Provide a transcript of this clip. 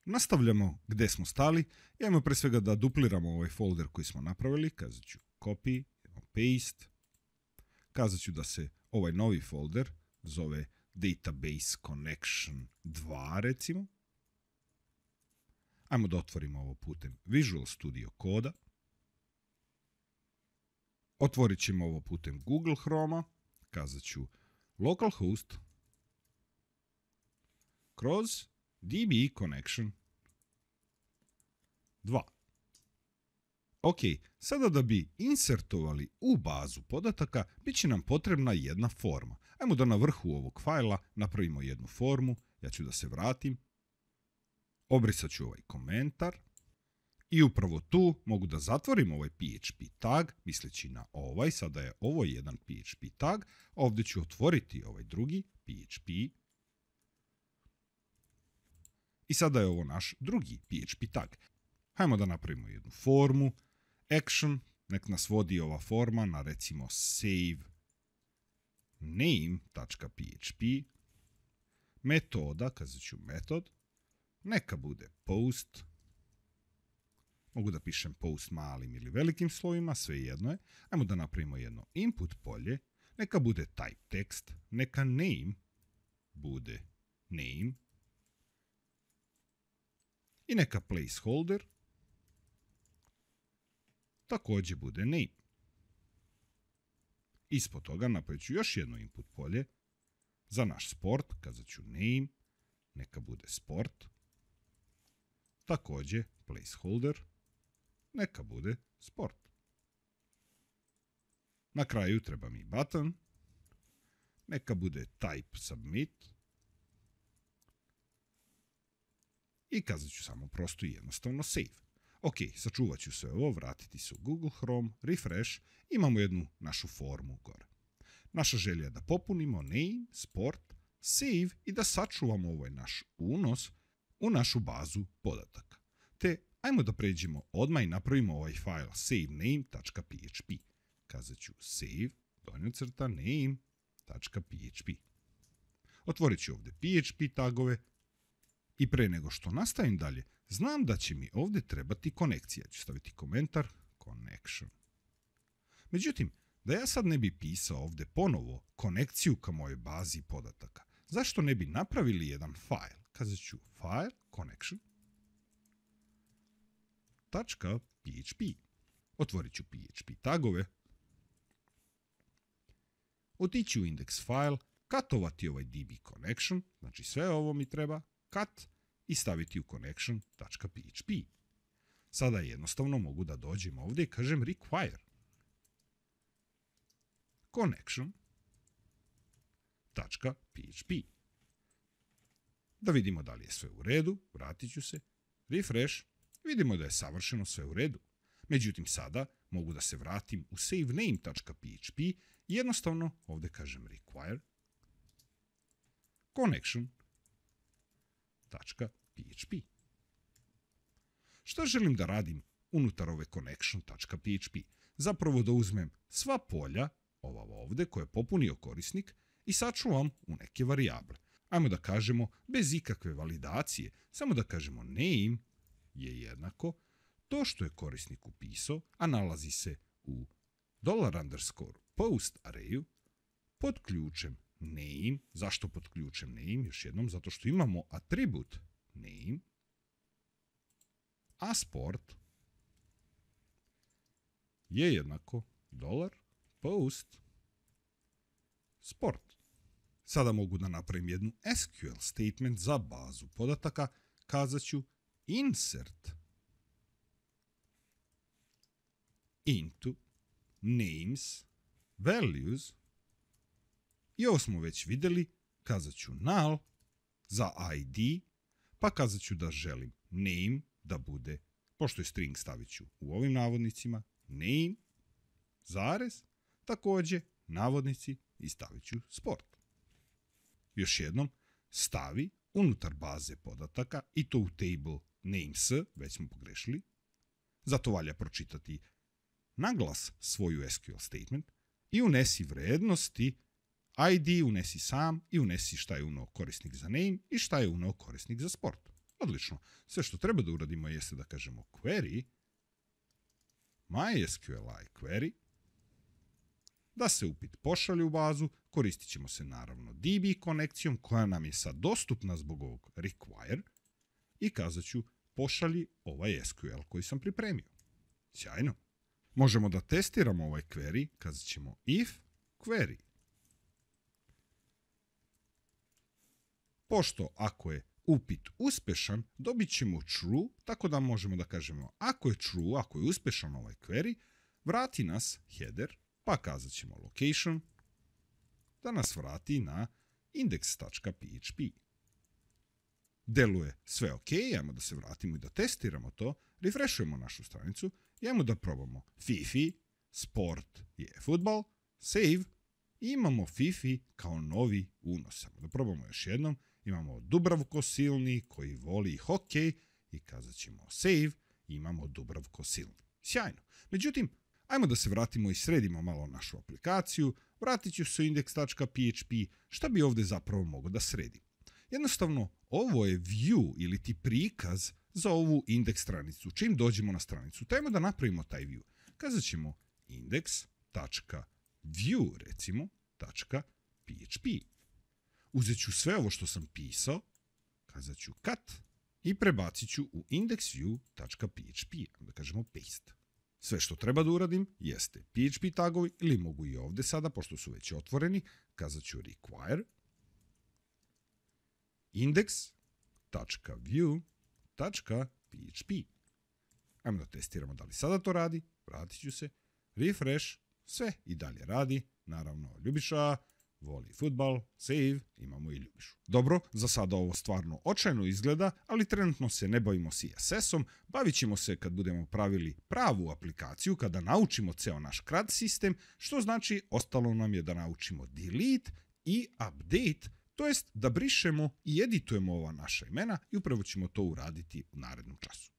nastavljamo gdje smo stali. Ajmo pre svega da dupliramo ovaj folder koji smo napravili. Kazat ću copy, paste. Kazat ću da se ovaj novi folder zove Database Connection 2 recimo. Ajmo da otvorimo ovo putem Visual Studio Coda. Otvorit ćemo ovo putem Google Chroma. Kazat ću localhost kroz DB Connection 2. Ok, sada da bi insertovali u bazu podataka, bit će nam potrebna jedna forma. Ajmo da na vrhu ovog fajla napravimo jednu formu. Ja ću da se vratim. Obrisat ću ovaj komentar. I upravo tu mogu da zatvorim ovaj PHP tag, misleći na ovaj. Sada je ovo jedan PHP tag. Ovdje ću otvoriti ovaj drugi PHP. I sada je ovo naš drugi PHP tag. Hajmo da napravimo jednu formu. Action, nek nas vodi ova forma na recimo save name.php. Metoda, kazat ću metod. Neka bude post. Mogu da pišem post malim ili velikim slovima, svejedno je. Ajmo da napravimo jedno input polje. Neka bude type text. Neka name bude name. I neka placeholder također bude name. Ispod toga napravit ću još jedno input polje za naš sport. Kazat ću name. Neka bude sport. Također placeholder. Neka bude sport. Na kraju treba mi button. Neka bude type submit. I kazat ću samo prosto i jednostavno save. Ok, sačuvat ću sve ovo, vratiti se u Google Chrome, refresh, imamo jednu našu formu gore. Naša želja je da popunimo name, sport, save i da sačuvamo ovaj naš unos u našu bazu podataka. Te ajmo da pređemo odmah i napravimo ovaj file savename.php. Kazat ću save, donjocrta name.php. Otvorit ću ovdje PHP tagove i pre nego što nastavim dalje, znam da će mi ovdje trebati konekcija. Ću staviti komentar connection. Međutim, da ja sad ne bi pisao ovdje ponovo konekciju ka mojoj bazi podataka, zašto ne bi napravili jedan file? Kazat ću file connection .php. Otvorit ću PHP tagove. Otići u index file, katovati ovaj db connection, znači sve ovo mi treba, cut i staviti u connection.php. Sada jednostavno mogu da dođem ovdje i kažem require connection.php. Da vidimo da li je sve u redu, vratit ću se, refresh, vidimo da je savršeno sve u redu. Međutim, sada mogu da se vratim u savename.php i jednostavno ovdje kažem require connection.php. Šta želim da radim unutar ove connection.php? Zapravo da uzmem sva polja, ova ovdje koje je popunio korisnik, i sačuvam u neke varijable. Ajmo da kažemo bez ikakve validacije, samo da kažemo name je jednako to što je korisnik upisao, a nalazi se u $_post arrayu pod ključem name. Zašto pod ključem name? Još jednom, zato što imamo atribut name, a sport je jednako $post sport. Sada mogu da napravim jednu SQL statement za bazu podataka. Kazat ću insert into names values. I ovo smo već vidjeli. Kazat ću null za ID, pa kazat ću da želim name da bude, pošto je string stavit ću u ovim navodnicima, name, zarez, također navodnici i stavit ću sport. Još jednom, stavi unutar baze podataka i to u table names, već smo pogrešili. Zato valja pročitati naglas svoju SQL statement i unesi vrednosti ID, unesi sam i unesi šta je uneo korisnik za name i šta je uneo korisnik za sport. Odlično. Sve što treba da uradimo jeste da kažemo query, MySQLi query, da se upit pošalje u bazu, koristit ćemo se naravno DB konekcijom koja nam je sad dostupna zbog ovog require i kazat ću pošalji ovaj SQL koji sam pripremio. Sjajno. Možemo da testiramo ovaj query, kazat ćemo if query. Pošto ako je upit uspešan, dobit ćemo true, tako da možemo da kažemo ako je true, ako je uspešan ovaj query, vrati nas header, pa kazat ćemo location, da nas vrati na index.php. Deluje sve ok, ajmo da se vratimo i da testiramo to, refreshujemo našu stranicu i ajmo da probamo Fifi, sport je futbal, save i imamo Fifi kao novi unos. Ajmo da probamo još jednom, imamo Dubravko Silni koji voli hokej i kazat ćemo save i imamo Dubravko Silni. Sjajno. Međutim, ajmo da se vratimo i sredimo malo našu aplikaciju, vratit ću se u index.php, šta bi ovdje zapravo mogao da sredim? Jednostavno, ovo je view ili ti prikaz za ovu indeks stranicu. Čim dođemo na stranicu, tajmo da napravimo taj view. Kazat ćemo index.view, recimo, .php. Uzet ću sve ovo što sam pisao, kazat ću cut i prebacit ću u indexview.php, da kažemo paste. Sve što treba da uradim jeste PHP tagovi ili mogu i ovdje sada, pošto su već otvoreni, kazat ću require index.view.php. Ajmo da testiramo da li sada to radi, vratit ću se, refresh, sve i dalje radi, naravno Ljubiša voli futbal, save, imamo i Ljubišu. Dobro, za sada ovo stvarno očajno izgleda, ali trenutno se ne bavimo CSS-om, bavit ćemo se kad budemo pravili pravu aplikaciju, kada naučimo ceo naš CRUD sistem, što znači ostalo nam je da naučimo delete i update, to jest da brišemo i editujemo ova naša imena i upravo ćemo to uraditi u narednom času.